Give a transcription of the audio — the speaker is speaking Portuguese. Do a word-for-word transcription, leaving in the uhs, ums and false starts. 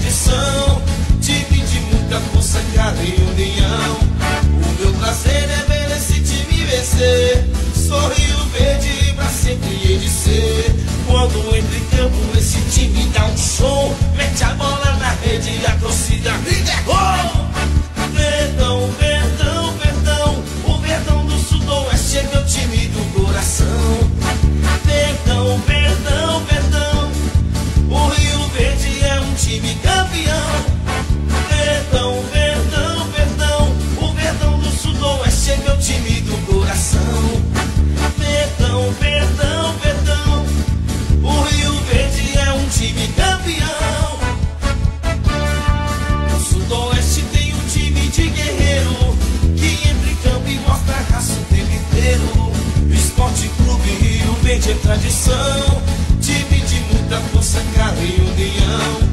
tradição, time de muita força, garra e união. O meu prazer é ver esse time vencer. Sou Rio Verde pra sempre hei de ser. Quando entra em campo esse time dá um show, mete a bola na rede e a torcida grita é gol. Verdão, Verdão, Verdão, o Verdão do Sudoeste é meu time do coração. Verdão, Verdão, Verdão, o Rio Verde é um time campeão. Verdão, Verdão, Verdão, o Verdão do Sudoeste é meu time do coração. Verdão, Verdão, Verdão, o Rio Verde é um time campeão. O Sudoeste tem um time de guerreiro que entra em campo e mostra a raça o tempo inteiro. O Esporte Clube Rio Verde é tradição, time de muita força, garra e união.